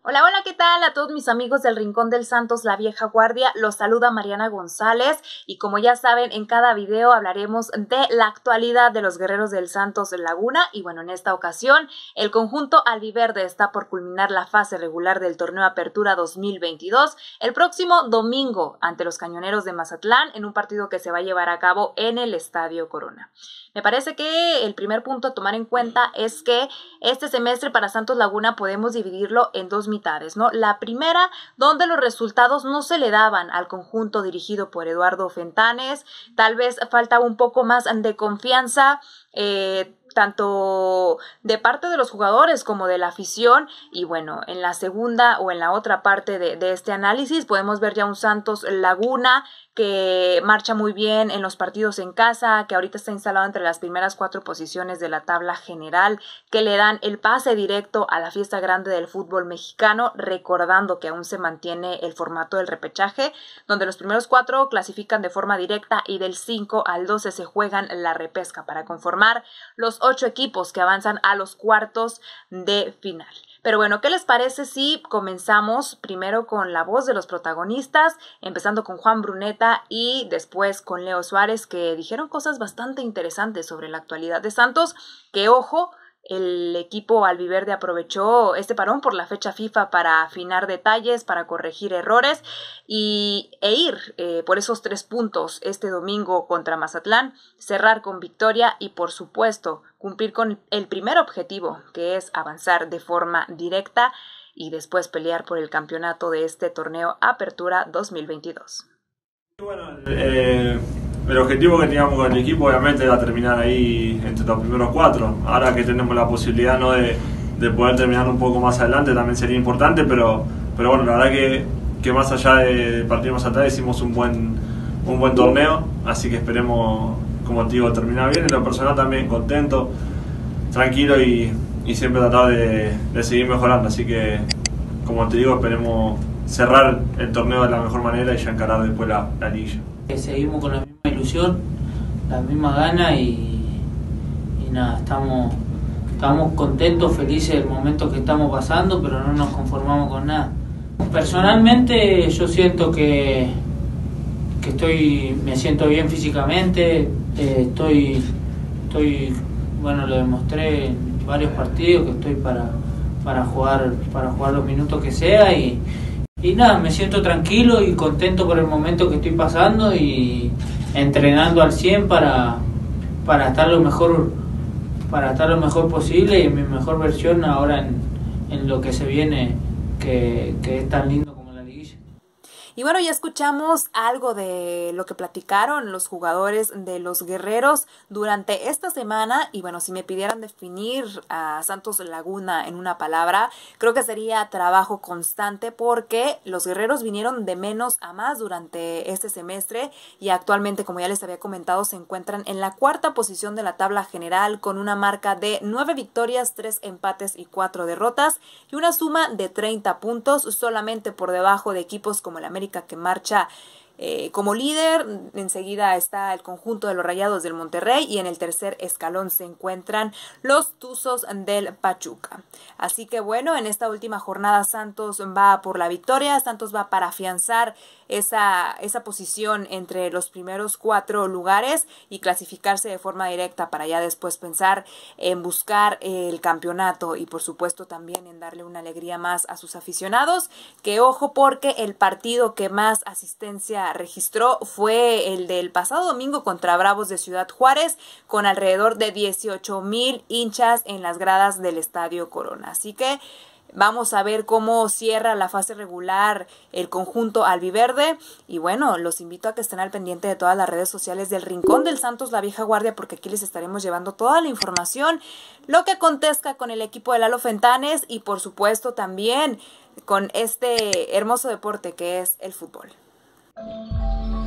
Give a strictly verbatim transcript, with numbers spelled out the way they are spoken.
Hola, hola, ¿qué tal? A todos mis amigos del Rincón del Santos, la vieja guardia, los saluda Mariana González y como ya saben, en cada video hablaremos de la actualidad de los guerreros del Santos Laguna y bueno, en esta ocasión el conjunto albiverde está por culminar la fase regular del torneo Apertura dos mil veintidós el próximo domingo ante los Cañoneros de Mazatlán en un partido que se va a llevar a cabo en el Estadio Corona. Me parece que el primer punto a tomar en cuenta es que este semestre para Santos Laguna podemos dividirlo en dos mitades, ¿no? La primera, donde los resultados no se le daban al conjunto dirigido por Eduardo Fentanes, tal vez faltaba un poco más de confianza, eh, tanto de parte de los jugadores como de la afición, y bueno, en la segunda o en la otra parte de, de este análisis podemos ver ya un Santos Laguna que marcha muy bien en los partidos en casa, que ahorita está instalado entre las primeras cuatro posiciones de la tabla general, que le dan el pase directo a la fiesta grande del fútbol mexicano, recordando que aún se mantiene el formato del repechaje, donde los primeros cuatro clasifican de forma directa y del cinco al doce se juegan la repesca para conformar los ocho equipos que avanzan a los cuartos de final. Pero bueno, ¿qué les parece si comenzamos primero con la voz de los protagonistas, empezando con Juan Bruneta y después con Leo Suárez, que dijeron cosas bastante interesantes sobre la actualidad de Santos, que ojo, el equipo albiverde aprovechó este parón por la fecha FIFA para afinar detalles, para corregir errores y, e ir eh, por esos tres puntos este domingo contra Mazatlán, cerrar con victoria y por supuesto cumplir con el primer objetivo, que es avanzar de forma directa y después pelear por el campeonato de este torneo Apertura dos mil veintidós. Bueno, eh, el objetivo que teníamos con el equipo obviamente era terminar ahí entre los primeros cuatro. Ahora que tenemos la posibilidad, ¿no?, de, de poder terminar un poco más adelante también sería importante, pero, pero bueno, la verdad que, que más allá de partir más atrás hicimos un buen, un buen torneo, así que esperemos, como te digo, terminar bien. En lo personal también contento, tranquilo y, y siempre tratar de, de seguir mejorando, así que como te digo, esperemos cerrar el torneo de la mejor manera y ya encarar después la, la liguilla. Seguimos con la misma ilusión, la misma gana y, y nada, estamos, estamos contentos, felices del momento que estamos pasando, pero no nos conformamos con nada. Personalmente yo siento que, que estoy, me siento bien físicamente, eh, estoy, estoy, bueno, lo demostré en varios partidos que estoy para, para, jugar, para jugar los minutos que sea y Y nada, me siento tranquilo y contento por el momento que estoy pasando y entrenando al cien para, para estar lo mejor para estar lo mejor posible y en mi mejor versión ahora en, en lo que se viene, que, que es tan lindo como la liguilla. Y bueno, ya escuchamos algo de lo que platicaron los jugadores de los Guerreros durante esta semana y bueno, si me pidieran definir a Santos Laguna en una palabra, creo que sería trabajo constante porque los Guerreros vinieron de menos a más durante este semestre y actualmente, como ya les había comentado, se encuentran en la cuarta posición de la tabla general con una marca de nueve victorias, tres empates y cuatro derrotas y una suma de treinta puntos, solamente por debajo de equipos como el América, que marcha eh, como líder. Enseguida está el conjunto de los Rayados del Monterrey y en el tercer escalón se encuentran los Tuzos del Pachuca. Así que bueno, en esta última jornada Santos va por la victoria, Santos va para afianzar esa, esa posición entre los primeros cuatro lugares y clasificarse de forma directa para ya después pensar en buscar el campeonato y por supuesto también en darle una alegría más a sus aficionados, que ojo porque el partido que más asistencia registró fue el del pasado domingo contra Bravos de Ciudad Juárez, con alrededor de dieciocho mil hinchas en las gradas del Estadio Corona. Así que vamos a ver cómo cierra la fase regular el conjunto albiverde y bueno, los invito a que estén al pendiente de todas las redes sociales del Rincón del Santos, la vieja guardia, porque aquí les estaremos llevando toda la información, lo que acontezca con el equipo de Lalo Fentanes y por supuesto también con este hermoso deporte que es el fútbol.